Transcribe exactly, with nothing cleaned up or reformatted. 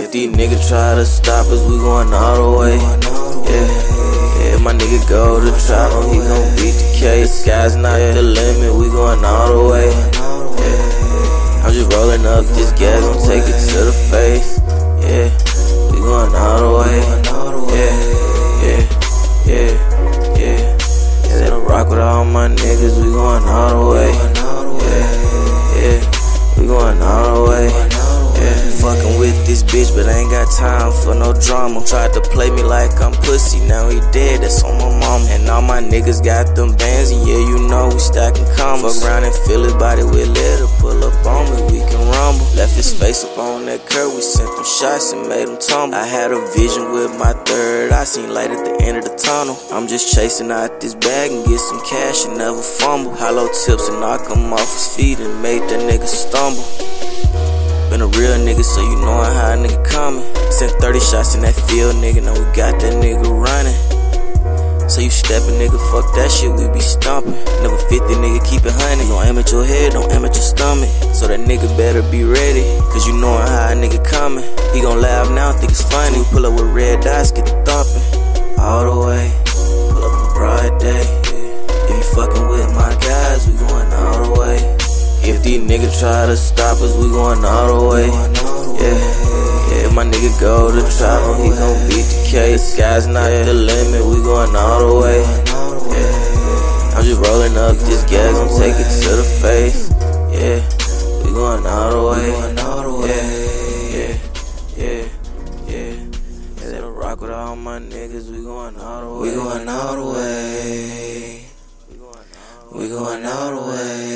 If these niggas try to stop us, we going all the way. Yeah, yeah, my nigga go to trial, he gon' beat the case. The sky's not the limit, we going all the way. Yeah, I'm just rolling up this gas, gon' take it to the face. Yeah, we going all the way. Yeah, yeah, yeah, yeah. Said I rock with all my niggas, we going all the way. Yeah, yeah, we going all the way. Yeah, fucking with this bitch, but I ain't got time for no drama. Tried to play me like I'm pussy, now he dead, that's on my mama. And all my niggas got them bands, and yeah, you know we stacking commas. Fuck around and fill his body with leather, pull up on me, we can rumble. Left his face up on that curb, we sent them shots and made him tumble. I had a vision with my third, I seen light at the end of the tunnel. I'm just chasing out this bag and get some cash and never fumble. Hollow tips and knock him off his feet and made that nigga stumble. Been a real nigga, so you know how a nigga coming. Sent thirty shots in that field, nigga, now we got that nigga running. So you steppin', nigga, fuck that shit, we be stomping. Never fifty, nigga, keep it honey. Don't aim at your head, don't aim at your stomach. So that nigga better be ready, cause you know how a nigga coming. He gon' laugh now, think it's funny. We pull up with red dots, get the thumping. All the way, pull up on broad day. If you fucking with my guys, we going all the way. If these niggas try to stop us, we going all the way. Yeah, yeah, my nigga go to trial, he gon' beat the case. The sky's not the limit, we going all the way. Yeah, I'm just rolling up this gas, gon' take it to the face. Yeah, we going all the way. Yeah, yeah, yeah, yeah. Said I rock with all my niggas, we going all the way. We going all the way. We going all the way.